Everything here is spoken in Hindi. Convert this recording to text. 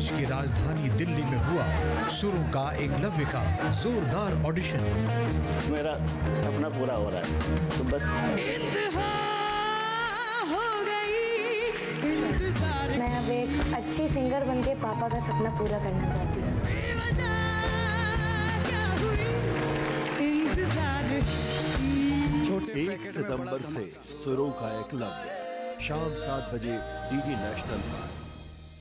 देश की राजधानी दिल्ली में हुआ सुरों का एकलव्य का जोरदार ऑडिशन। मेरा सपना पूरा हो रहा है, तो बस इंतहा हो गई इंतजार। मैं अब एक अच्छी सिंगर बनके पापा का सपना पूरा करना चाहती हूँ। 1 सितंबर से सुरों का एकलव्य शाम 7 बजे DD नेशनल पर।